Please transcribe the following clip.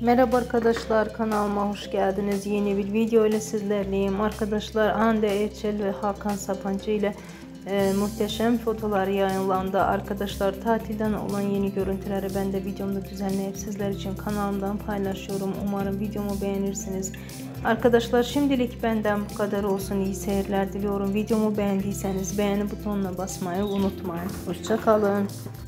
Merhaba arkadaşlar, kanalıma hoş geldiniz. Yeni bir video ile sizlerleyim. Arkadaşlar, Hande Erçel ve Hakan Sabancı ile muhteşem fotolar yayınlandı. Arkadaşlar, tatilden olan yeni görüntüleri ben de videomda düzenleyip sizler için kanalımdan paylaşıyorum. Umarım videomu beğenirsiniz. Arkadaşlar, şimdilik benden bu kadar olsun. İyi seyirler diliyorum. Videomu beğendiyseniz beğeni butonuna basmayı unutmayın. Hoşça kalın.